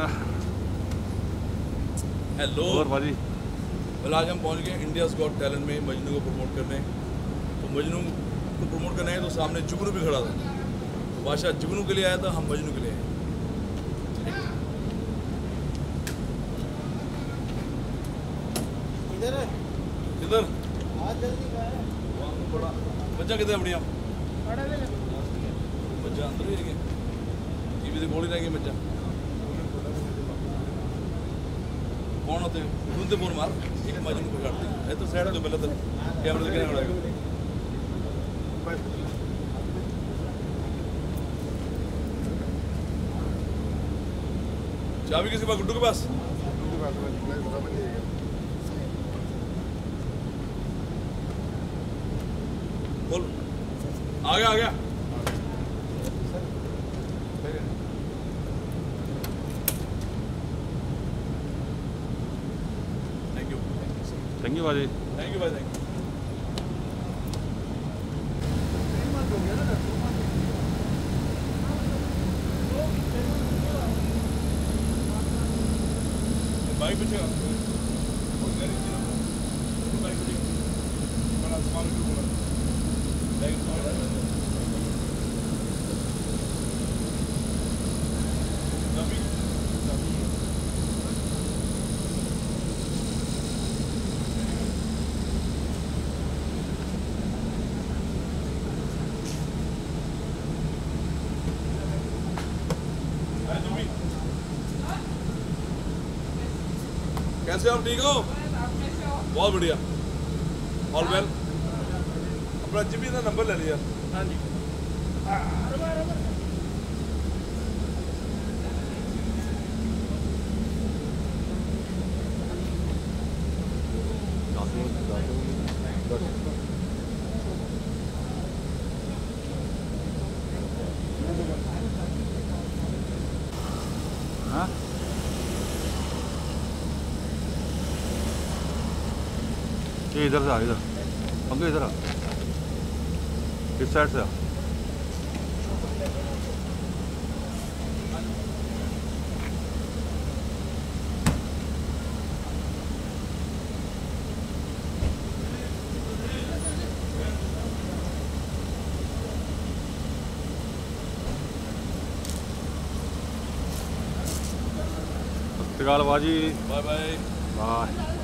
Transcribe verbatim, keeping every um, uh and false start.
Hello और भाजी well, आज हम पहुंच गए इंडियाज़ गॉट टैलेंट में मजनू को प्रमोट करने। तो मजनू को प्रमोट करना है तो सामने जुगनू भी खड़ा था। तो बादशाह जुगनू के लिए आया था, हम मजनू के लिए आए। इधर है किधर आज जल्दी का है बड़ा बच्चा किधर है बढ़िया बड़ा ले बच्चा अंदर ही है टीवी से गोली रहेगी बच्चा कौन होते ढूंढते फोन मार एक मजनू को काटते है तो साइड तो पहले तो कैमरा लेके खड़ा है। चाबी किसी पास गुड्डू के पास बोल आ गया आ गया थैंक यू थैंक यू भाजी थैंक यू भाई थैंक यू बाइक पीछे बाइक पीछे बड़ा सामान क्यों बोला बाइक नबी कैसे आप ठीक हो? बहुत बढ़िया ऑल वेल। अपना जिमी का नंबर ले लिया। हाँ जी हाँ ये इधर से आ इधर पंकज इधर आ इस साइड से आ सत श्री अकाल भाजी बाय बाय बाय।